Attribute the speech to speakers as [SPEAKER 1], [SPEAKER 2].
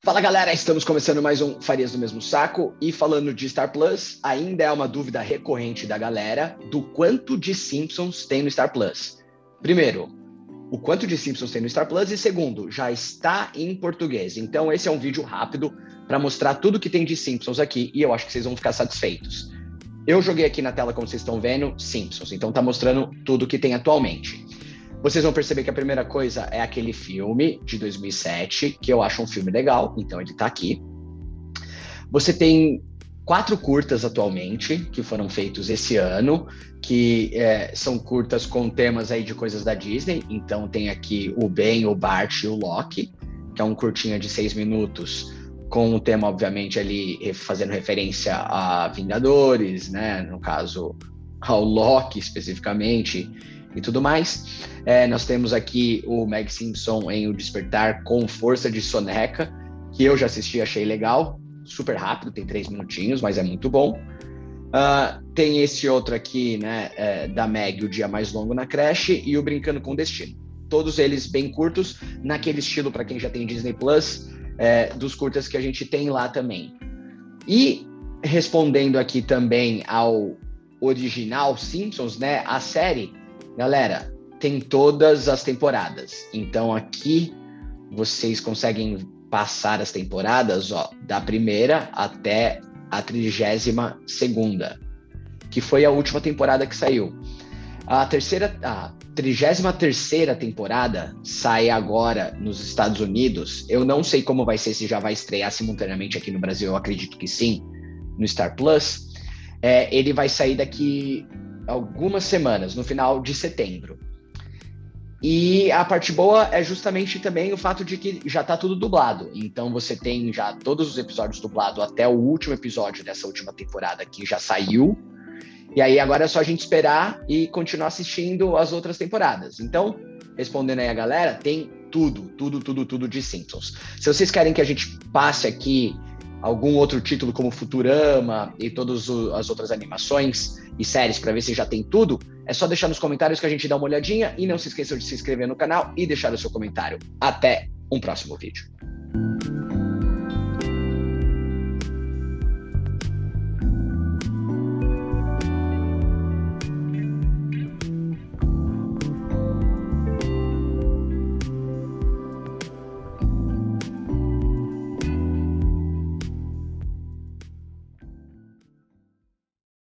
[SPEAKER 1] Fala galera, estamos começando mais um Farias do Mesmo Saco e falando de Star Plus, ainda é uma dúvida recorrente da galera do quanto de Simpsons tem no Star Plus. Primeiro, o quanto de Simpsons tem no Star Plus e segundo, já está em português. Então esse é um vídeo rápido para mostrar tudo que tem de Simpsons aqui e eu acho que vocês vão ficar satisfeitos. Eu joguei aqui na tela, como vocês estão vendo, Simpsons, então tá mostrando tudo que tem atualmente. Vocês vão perceber que a primeira coisa é aquele filme de 2007, que eu acho um filme legal, então ele tá aqui. Você tem 4 curtas atualmente, que foram feitos esse ano, que são curtas com temas aí de coisas da Disney. Então tem aqui o Ben, o Bart e o Locke, que é um curtinha de 6 minutos, com o tema, obviamente, ali fazendo referência a Vingadores, né? No caso, ao Locke especificamente, e tudo mais. Nós temos aqui o Meg Simpson em O Despertar com Força de Soneca, que eu já assisti, achei legal, super rápido, tem 3 minutinhos, mas é muito bom. Tem esse outro aqui, né, da Meg, O Dia Mais Longo na Creche, e o Brincando com o Destino. Todos eles bem curtos, naquele estilo, para quem já tem Disney Plus, dos curtas que a gente tem lá também. E respondendo aqui também ao original Simpsons, né, a série, galera, tem todas as temporadas. Então aqui vocês conseguem passar as temporadas, ó, da primeira até a 32ª, que foi a última temporada que saiu. A 33ª temporada sai agora nos Estados Unidos. Eu não sei como vai ser, se já vai estrear simultaneamente aqui no Brasil, eu acredito que sim, no Star Plus. Ele vai sair daqui algumas semanas, no final de setembro. E a parte boa é justamente também o fato de que já tá tudo dublado. Então você tem já todos os episódios dublados até o último episódio dessa última temporada que já saiu. E aí agora é só a gente esperar e continuar assistindo as outras temporadas. Então, respondendo aí a galera, tem tudo de Simpsons. Se vocês querem que a gente passe aqui algum outro título como Futurama e todas as outras animações e séries para ver se já tem tudo, é só deixar nos comentários que a gente dá uma olhadinha e não se esqueçam de se inscrever no canal e deixar o seu comentário. Até um próximo vídeo.